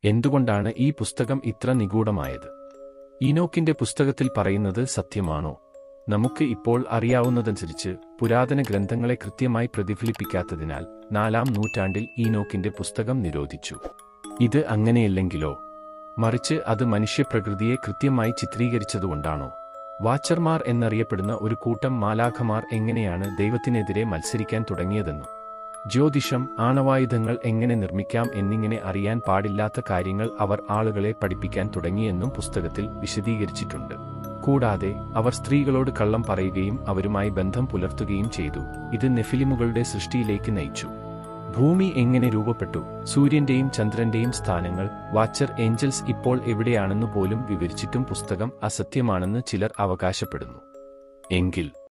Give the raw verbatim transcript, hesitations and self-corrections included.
എന്തുകൊണ്ടാണ് ഈ പുസ്തകം ഇത്ര നിഗൂഢമായത്? ഈനോക്കിന്റെ പുസ്തകത്തിൽ പറയുന്നത് സത്യമാണോ? നമുക്ക് ഇപ്പോൾ അറിയാവുന്നതനുസരിച്ച് പുരാതന ഗ്രന്ഥങ്ങളെ കൃത്യമായി പ്രതിഫലിപ്പിക്കാത്തതിനാൽ നാലാം നൂറ്റാണ്ടിൽ ഈനോക്കിന്റെ പുസ്തകം നിരോധിച്ചു. ഇത് അങ്ങനെയല്ലെങ്കിലോ? മറിച്ച് അത് മനുഷ്യപ്രകൃതിയെ കൃത്യമായി ചിത്രീകരിച്ചതുകൊണ്ടാണോ? വാച്ചർമാർ എന്നറിയപ്പെടുന്ന ഒരു കൂട്ടം മാലാഖമാർ എങ്ങനെയാണ് ദൈവത്തിനെതിരെ മത്സരിക്കാൻ തുടങ്ങിയതെന്നും ജ്യോതിഷം, ആണവായുധങ്ങൾ എങ്ങനെ നിർമ്മിക്കാം എന്നിങ്ങനെ അറിയാൻ പാടില്ലാത്ത കാര്യങ്ങൾ അവർ ആളുകളെ പഠിപ്പിക്കാൻ തുടങ്ങിയെന്നും പുസ്തകത്തിൽ വിശദീകരിച്ചിട്ടുണ്ട്. കൂടാതെ അവർ സ്ത്രീകളോട് കള്ളം പറയുകയും അവരുമായി ബന്ധം പുലർത്തുകയും ചെയ്തു. ഇത് നെഫിലിമുകളുടെ സൃഷ്ടിയിലേക്ക് നയിച്ചു. ഭൂമി എങ്ങനെ രൂപപ്പെട്ടു, സൂര്യന്റെയും ചന്ദ്രന്റെയും സ്ഥാനങ്ങൾ, വാച്ചർ ഏഞ്ചൽസ് ഇപ്പോൾ എവിടെയാണെന്ന് പോലും വിവരിച്ചിട്ടും പുസ്തകം അസത്യമാണെന്ന് ചിലർ അവകാശപ്പെടുന്നു. എങ്കിൽ